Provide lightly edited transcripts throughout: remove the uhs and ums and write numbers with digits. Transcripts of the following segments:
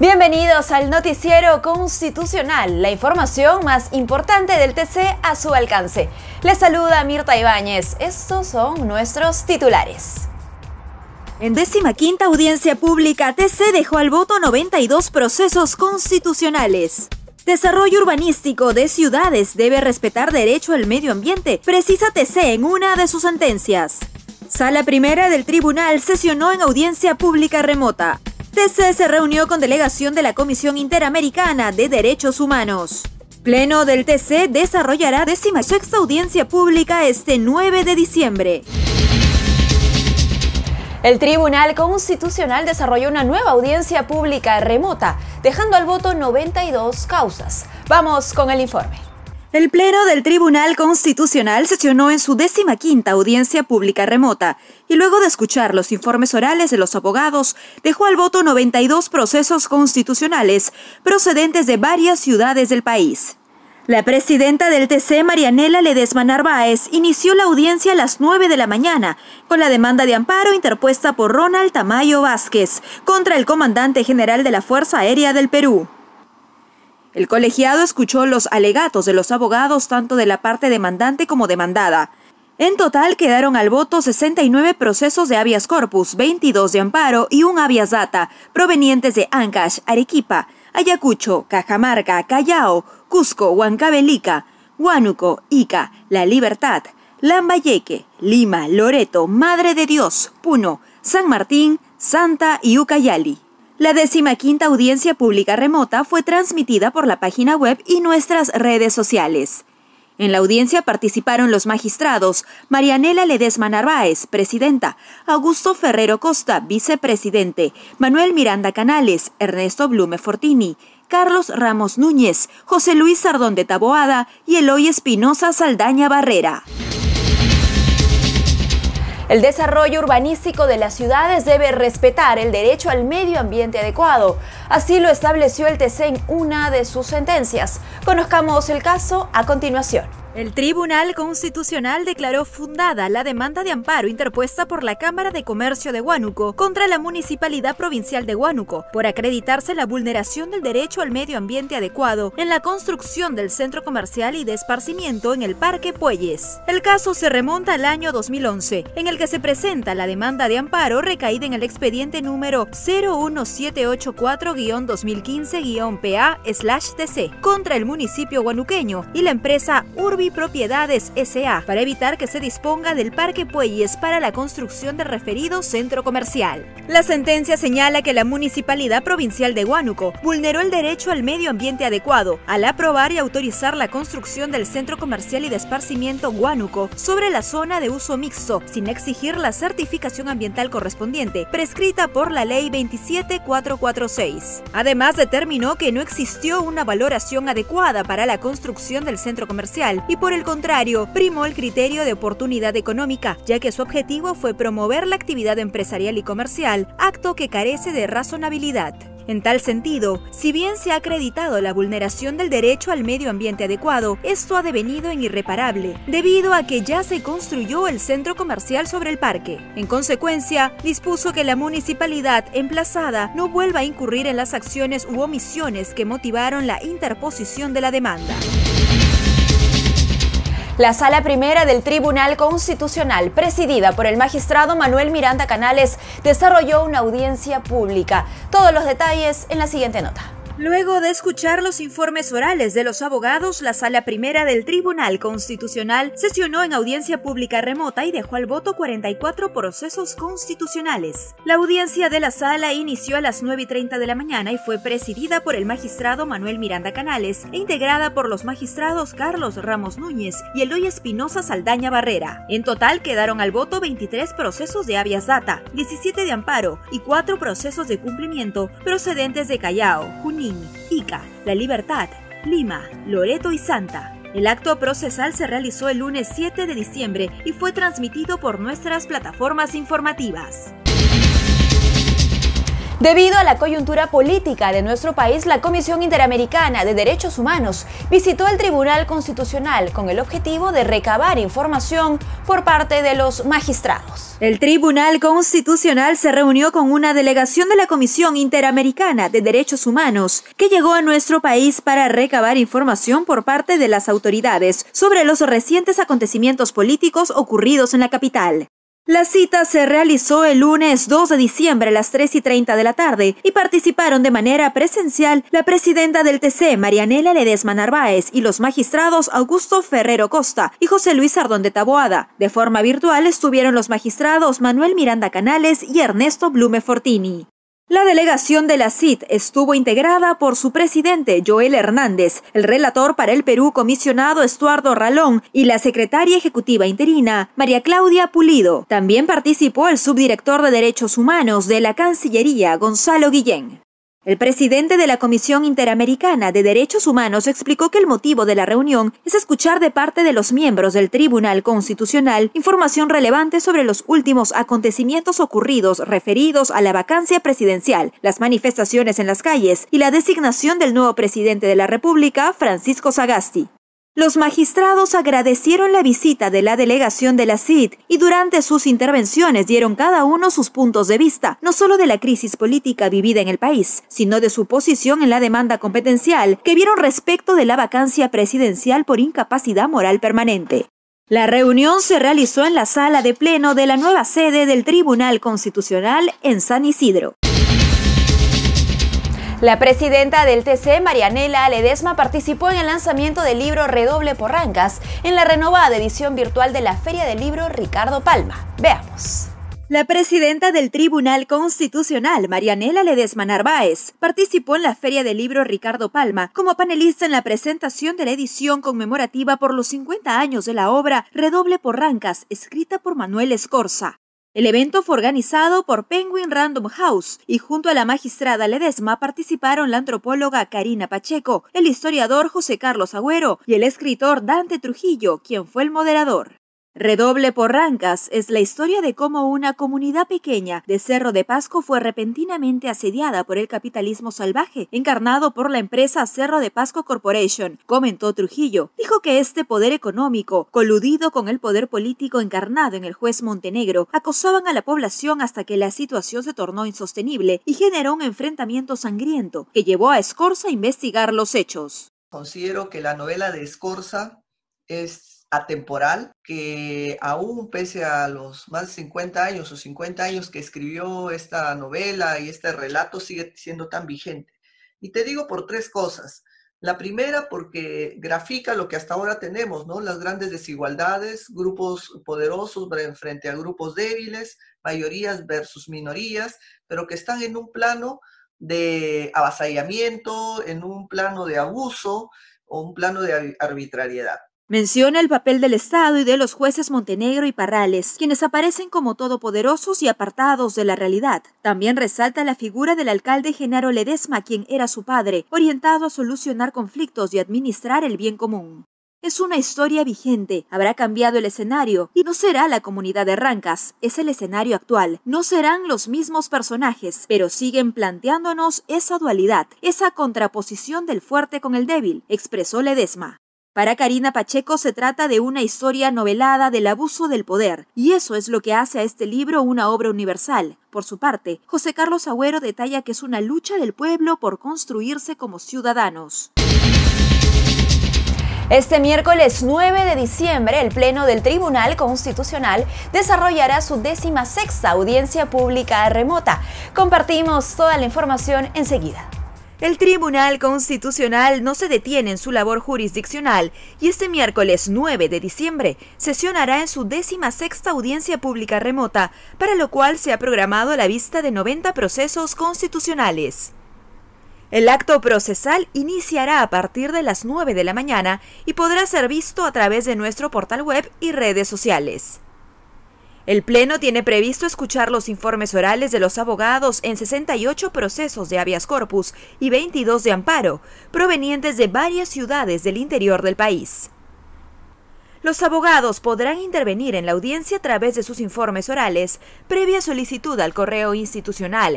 Bienvenidos al Noticiero Constitucional, la información más importante del TC a su alcance. Les saluda Mirta Ibáñez. Estos son nuestros titulares. En 15ª audiencia pública, TC dejó al voto 92 procesos constitucionales. Desarrollo urbanístico de ciudades debe respetar derecho al medio ambiente, precisa TC en una de sus sentencias. Sala Primera del Tribunal sesionó en audiencia pública remota. TC se reunió con delegación de la Comisión Interamericana de Derechos Humanos. Pleno del TC desarrollará 16ª audiencia pública este 9 de diciembre. El Tribunal Constitucional desarrolló una nueva audiencia pública remota, dejando al voto 92 causas. Vamos con el informe. El Pleno del Tribunal Constitucional sesionó en su 15ª audiencia pública remota y luego de escuchar los informes orales de los abogados, dejó al voto 92 procesos constitucionales procedentes de varias ciudades del país. La presidenta del TC, Marianela Ledesma Narváez, inició la audiencia a las 9 de la mañana con la demanda de amparo interpuesta por Ronald Tamayo Vázquez contra el comandante general de la Fuerza Aérea del Perú. El colegiado escuchó los alegatos de los abogados tanto de la parte demandante como demandada. En total quedaron al voto 69 procesos de habeas corpus, 22 de amparo y un habeas data provenientes de Ancash, Arequipa, Ayacucho, Cajamarca, Callao, Cusco, Huancavelica, Huánuco, Ica, La Libertad, Lambayeque, Lima, Loreto, Madre de Dios, Puno, San Martín, Santa y Ucayali. La 15ª audiencia pública remota fue transmitida por la página web y nuestras redes sociales. En la audiencia participaron los magistrados Marianela Ledesma Narváez, presidenta, Augusto Ferrero Costa, vicepresidente, Manuel Miranda Canales, Ernesto Blume Fortini, Carlos Ramos Núñez, José Luis Sardón de Taboada y Eloy Espinosa Saldaña Barrera. El desarrollo urbanístico de las ciudades debe respetar el derecho al medio ambiente adecuado. Así lo estableció el TC en una de sus sentencias. Conozcamos el caso a continuación. El Tribunal Constitucional declaró fundada la demanda de amparo interpuesta por la Cámara de Comercio de Huánuco contra la Municipalidad Provincial de Huánuco por acreditarse la vulneración del derecho al medio ambiente adecuado en la construcción del centro comercial y de esparcimiento en el Parque Pueyes. El caso se remonta al año 2011, en el que se presenta la demanda de amparo recaída en el expediente número 01784-2015-PA/TC contra el municipio huanuqueño y la empresa Urbi Propiedades S.A. para evitar que se disponga del Parque Pueyes para la construcción del referido centro comercial. La sentencia señala que la Municipalidad Provincial de Huánuco vulneró el derecho al medio ambiente adecuado al aprobar y autorizar la construcción del centro comercial y de esparcimiento Huánuco sobre la zona de uso mixto, sin exigir la certificación ambiental correspondiente, prescrita por la Ley 27446. Además, determinó que no existió una valoración adecuada para la construcción del centro comercial y por el contrario, primó el criterio de oportunidad económica, ya que su objetivo fue promover la actividad empresarial y comercial, acto que carece de razonabilidad. En tal sentido, si bien se ha acreditado la vulneración del derecho al medio ambiente adecuado, esto ha devenido en irreparable, debido a que ya se construyó el centro comercial sobre el parque. En consecuencia, dispuso que la municipalidad emplazada no vuelva a incurrir en las acciones u omisiones que motivaron la interposición de la demanda. La Sala Primera del Tribunal Constitucional, presidida por el magistrado Manuel Miranda Canales, desarrolló una audiencia pública. Todos los detalles en la siguiente nota. Luego de escuchar los informes orales de los abogados, la Sala Primera del Tribunal Constitucional sesionó en audiencia pública remota y dejó al voto 44 procesos constitucionales. La audiencia de la sala inició a las 9:30 de la mañana y fue presidida por el magistrado Manuel Miranda Canales e integrada por los magistrados Carlos Ramos Núñez y Eloy Espinosa Saldaña Barrera. En total quedaron al voto 23 procesos de habeas data, 17 de amparo y 4 procesos de cumplimiento procedentes de Callao, Junín, Ica, La Libertad, Lima, Loreto y Santa. El acto procesal se realizó el lunes 7 de diciembre y fue transmitido por nuestras plataformas informativas. Debido a la coyuntura política de nuestro país, la Comisión Interamericana de Derechos Humanos visitó el Tribunal Constitucional con el objetivo de recabar información por parte de los magistrados. El Tribunal Constitucional se reunió con una delegación de la Comisión Interamericana de Derechos Humanos que llegó a nuestro país para recabar información por parte de las autoridades sobre los recientes acontecimientos políticos ocurridos en la capital. La cita se realizó el lunes 2 de diciembre a las 3:30 de la tarde y participaron de manera presencial la presidenta del TC, Marianela Ledesma Narváez, y los magistrados Augusto Ferrero Costa y José Luis Ardón de Taboada. De forma virtual estuvieron los magistrados Manuel Miranda Canales y Ernesto Blume Fortini. La delegación de la CID estuvo integrada por su presidente, Joel Hernández, el relator para el Perú, comisionado Estuardo Ralón, y la secretaria ejecutiva interina, María Claudia Pulido. También participó el subdirector de Derechos Humanos de la Cancillería, Gonzalo Guillén. El presidente de la Comisión Interamericana de Derechos Humanos explicó que el motivo de la reunión es escuchar de parte de los miembros del Tribunal Constitucional información relevante sobre los últimos acontecimientos ocurridos referidos a la vacancia presidencial, las manifestaciones en las calles y la designación del nuevo presidente de la República, Francisco Sagasti. Los magistrados agradecieron la visita de la delegación de la CID y durante sus intervenciones dieron cada uno sus puntos de vista, no solo de la crisis política vivida en el país, sino de su posición en la demanda competencial que vieron respecto de la vacancia presidencial por incapacidad moral permanente. La reunión se realizó en la sala de pleno de la nueva sede del Tribunal Constitucional en San Isidro. La presidenta del TC, Marianela Ledesma, participó en el lanzamiento del libro Redoble por Rancas en la renovada edición virtual de la Feria del Libro Ricardo Palma. Veamos. La presidenta del Tribunal Constitucional, Marianela Ledesma Narváez, participó en la Feria del Libro Ricardo Palma como panelista en la presentación de la edición conmemorativa por los 50 años de la obra Redoble por Rancas, escrita por Manuel Escorza. El evento fue organizado por Penguin Random House y junto a la magistrada Ledesma participaron la antropóloga Karina Pacheco, el historiador José Carlos Agüero y el escritor Dante Trujillo, quien fue el moderador. Redoble por Rancas es la historia de cómo una comunidad pequeña de Cerro de Pasco fue repentinamente asediada por el capitalismo salvaje, encarnado por la empresa Cerro de Pasco Corporation, comentó Trujillo. Dijo que este poder económico, coludido con el poder político encarnado en el juez Montenegro, acosaban a la población hasta que la situación se tornó insostenible y generó un enfrentamiento sangriento que llevó a Escorza a investigar los hechos. Considero que la novela de Escorza es atemporal, que aún pese a los más de 50 años o 50 años que escribió esta novela y este relato sigue siendo tan vigente. Y te digo por tres cosas. La primera, porque grafica lo que hasta ahora tenemos, ¿no? Las grandes desigualdades, grupos poderosos frente a grupos débiles, mayorías versus minorías, pero que están en un plano de avasallamiento, en un plano de abuso o un plano de arbitrariedad. Menciona el papel del Estado y de los jueces Montenegro y Parrales, quienes aparecen como todopoderosos y apartados de la realidad. También resalta la figura del alcalde Genaro Ledesma, quien era su padre, orientado a solucionar conflictos y administrar el bien común. Es una historia vigente, habrá cambiado el escenario y no será la comunidad de Rancas, es el escenario actual. No serán los mismos personajes, pero siguen planteándonos esa dualidad, esa contraposición del fuerte con el débil, expresó Ledesma. Para Karina Pacheco se trata de una historia novelada del abuso del poder, y eso es lo que hace a este libro una obra universal. Por su parte, José Carlos Agüero detalla que es una lucha del pueblo por construirse como ciudadanos. Este miércoles 9 de diciembre, el Pleno del Tribunal Constitucional desarrollará su 16ª audiencia pública remota. Compartimos toda la información enseguida. El Tribunal Constitucional no se detiene en su labor jurisdiccional y este miércoles 9 de diciembre sesionará en su 16ª audiencia pública remota, para lo cual se ha programado la vista de 90 procesos constitucionales. El acto procesal iniciará a partir de las 9 de la mañana y podrá ser visto a través de nuestro portal web y redes sociales. El Pleno tiene previsto escuchar los informes orales de los abogados en 68 procesos de habeas corpus y 22 de amparo, provenientes de varias ciudades del interior del país. Los abogados podrán intervenir en la audiencia a través de sus informes orales, previa solicitud al correo institucional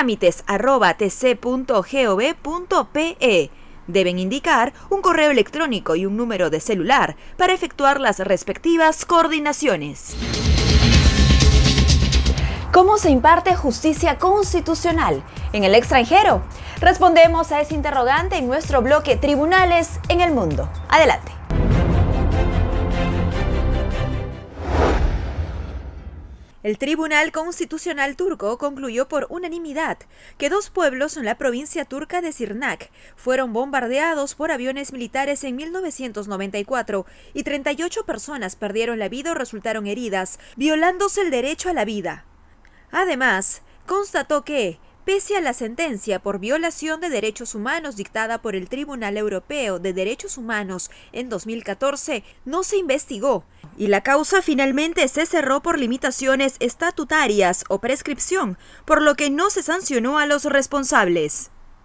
trámites@tc.gov.pe. Deben indicar un correo electrónico y un número de celular para efectuar las respectivas coordinaciones. ¿Cómo se imparte justicia constitucional en el extranjero? Respondemos a ese interrogante en nuestro bloque Tribunales en el Mundo. Adelante. El Tribunal Constitucional turco concluyó por unanimidad que 2 pueblos en la provincia turca de Sirnak fueron bombardeados por aviones militares en 1994 y 38 personas perdieron la vida o resultaron heridas, violándose el derecho a la vida. Además, constató que, pese a la sentencia por violación de derechos humanos dictada por el Tribunal Europeo de Derechos Humanos en 2014, no se investigó y la causa finalmente se cerró por limitaciones estatutarias o prescripción, por lo que no se sancionó a los responsables.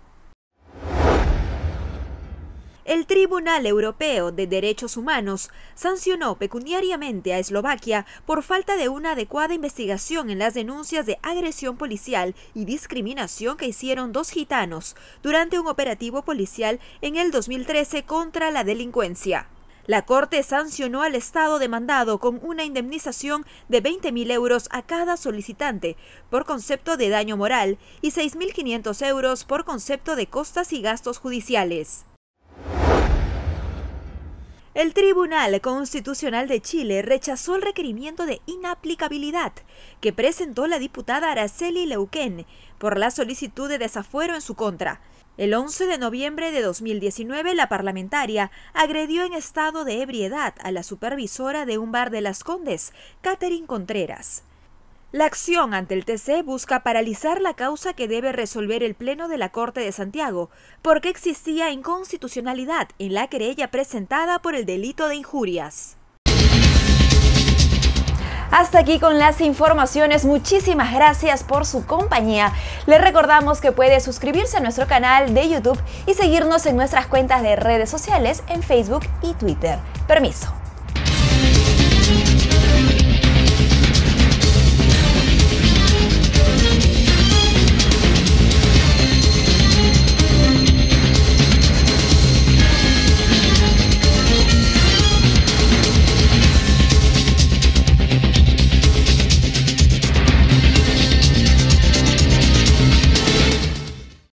El Tribunal Europeo de Derechos Humanos sancionó pecuniariamente a Eslovaquia por falta de una adecuada investigación en las denuncias de agresión policial y discriminación que hicieron 2 gitanos durante un operativo policial en el 2013 contra la delincuencia. La Corte sancionó al Estado demandado con una indemnización de 20.000 euros a cada solicitante por concepto de daño moral y 6.500 euros por concepto de costas y gastos judiciales. El Tribunal Constitucional de Chile rechazó el requerimiento de inaplicabilidad que presentó la diputada Araceli Leuquén por la solicitud de desafuero en su contra. El 11 de noviembre de 2019, la parlamentaria agredió en estado de ebriedad a la supervisora de un bar de Las Condes, Catherine Contreras. La acción ante el TC busca paralizar la causa que debe resolver el Pleno de la Corte de Santiago, porque existía inconstitucionalidad en la querella presentada por el delito de injurias. Hasta aquí con las informaciones. Muchísimas gracias por su compañía. Les recordamos que puede suscribirse a nuestro canal de YouTube y seguirnos en nuestras cuentas de redes sociales en Facebook y Twitter. Permiso.